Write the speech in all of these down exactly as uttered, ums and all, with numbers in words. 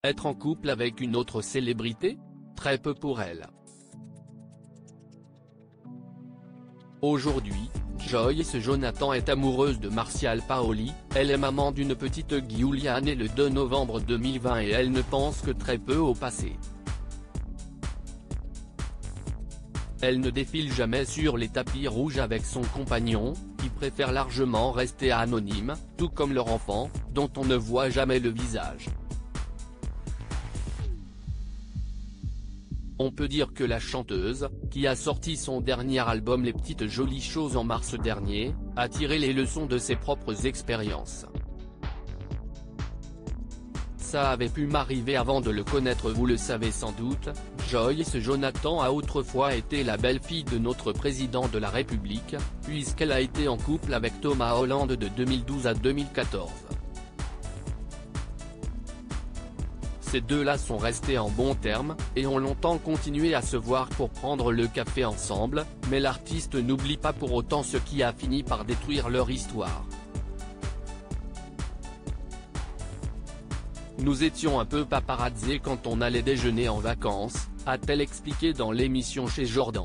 Être en couple avec une autre célébrité? Très peu pour elle. Aujourd'hui, Joyce Jonathan est amoureuse de Martial Paoli, elle est maman d'une petite Giulia née le deux novembre deux mille vingt et elle ne pense que très peu au passé. Elle ne défile jamais sur les tapis rouges avec son compagnon, qui préfère largement rester anonyme, tout comme leur enfant, dont on ne voit jamais le visage. On peut dire que la chanteuse, qui a sorti son dernier album Les Petites Jolies Choses en mars dernier, a tiré les leçons de ses propres expériences. Ça avait pu m'arriver avant de le connaître, vous le savez sans doute, Joyce Jonathan a autrefois été la belle-fille de notre président de la République, puisqu'elle a été en couple avec Thomas Hollande de deux mille douze à deux mille quatorze. Ces deux-là sont restés en bons termes, et ont longtemps continué à se voir pour prendre le café ensemble, mais l'artiste n'oublie pas pour autant ce qui a fini par détruire leur histoire. Nous étions un peu paparazzés quand on allait déjeuner en vacances, a-t-elle expliqué dans l'émission Chez Jordan.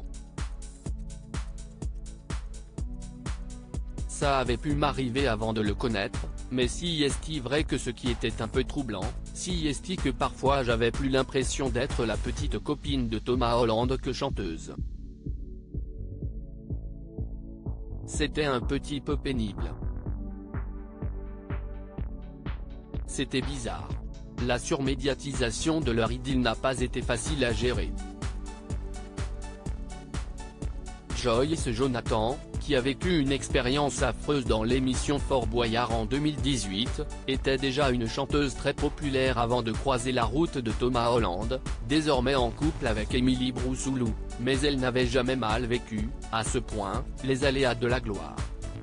Ça avait pu m'arriver avant de le connaître, mais si est-il vrai que ce qui était un peu troublant, si est-il que parfois j'avais plus l'impression d'être la petite copine de Thomas Hollande que chanteuse. C'était un petit peu pénible. C'était bizarre. La surmédiatisation de leur idylle n'a pas été facile à gérer. Joyce Jonathan, qui a vécu une expérience affreuse dans l'émission Fort Boyard en deux mille dix-huit, était déjà une chanteuse très populaire avant de croiser la route de Thomas Hollande, désormais en couple avec Émilie Broussoulou, mais elle n'avait jamais mal vécu, à ce point, les aléas de la gloire.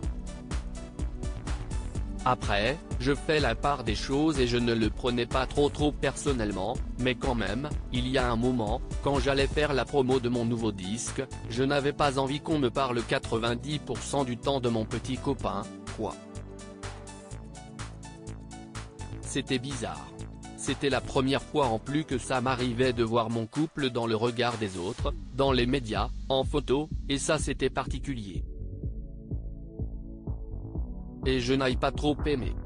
Après, je fais la part des choses et je ne le prenais pas trop trop personnellement, mais quand même, il y a un moment, quand j'allais faire la promo de mon nouveau disque, je n'avais pas envie qu'on me parle quatre-vingt-dix pour cent du temps de mon petit copain, quoi. C'était bizarre. C'était la première fois en plus que ça m'arrivait de voir mon couple dans le regard des autres, dans les médias, en photo, et ça c'était particulier. Et je n'ai pas trop aimé.